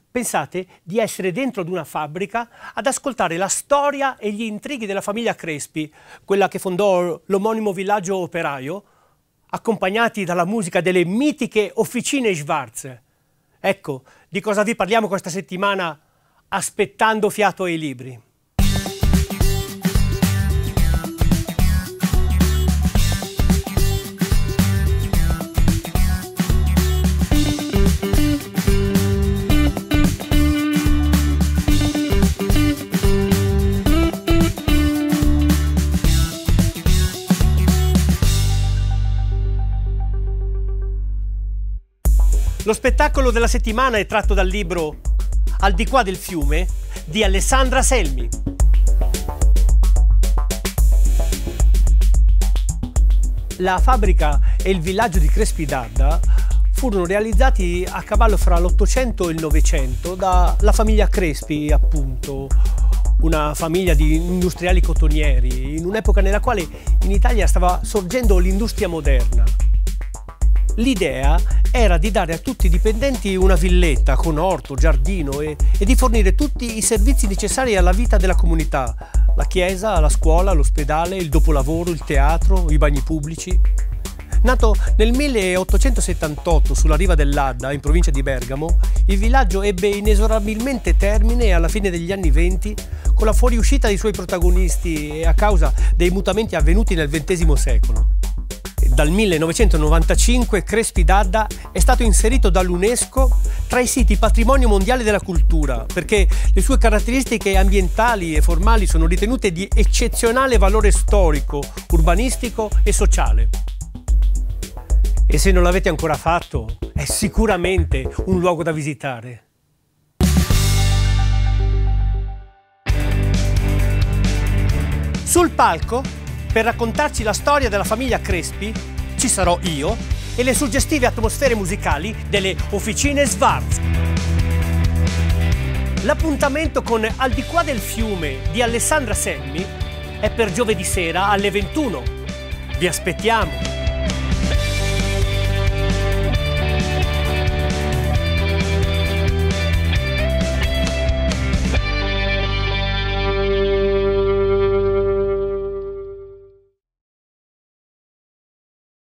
Pensate di essere dentro ad una fabbrica ad ascoltare la storia e gli intrighi della famiglia Crespi, quella che fondò l'omonimo villaggio operaio, accompagnati dalla musica delle mitiche officine Schwarz. Ecco, di cosa vi parliamo questa settimana aspettando fiato ai libri. Lo spettacolo della settimana è tratto dal libro Al di qua del fiume di Alessandra Selmi. La fabbrica e il villaggio di Crespi d'Adda furono realizzati a cavallo fra l'Ottocento e il Novecento dalla famiglia Crespi, appunto, una famiglia di industriali cotonieri, in un'epoca nella quale in Italia stava sorgendo l'industria moderna. L'idea era di dare a tutti i dipendenti una villetta con orto, giardino e di fornire tutti i servizi necessari alla vita della comunità: la chiesa, la scuola, l'ospedale, il dopolavoro, il teatro, i bagni pubblici. Nato nel 1878 sulla riva dell'Adda, in provincia di Bergamo, il villaggio ebbe inesorabilmente termine alla fine degli anni '20 con la fuoriuscita dei suoi protagonisti e a causa dei mutamenti avvenuti nel XX secolo. Dal 1995 Crespi d'Adda è stato inserito dall'UNESCO tra i siti Patrimonio Mondiale della Cultura perché le sue caratteristiche ambientali e formali sono ritenute di eccezionale valore storico, urbanistico e sociale. E se non l'avete ancora fatto, è sicuramente un luogo da visitare. Sul palco, per raccontarci la storia della famiglia Crespi, ci sarò io e le suggestive atmosfere musicali delle officine Schwarz. L'appuntamento con Al di qua del fiume di Alessandra Selmi è per giovedì sera alle 21. Vi aspettiamo!